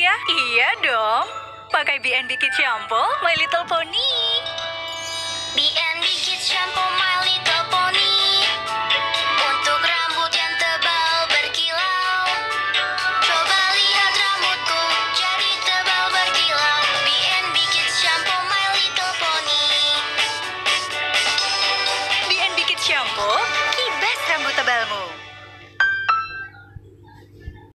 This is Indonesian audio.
ya? Iya dong. Pakai BNB Kids Shampoo My Little Pony. BNB Kids Shampoo My Little Pony.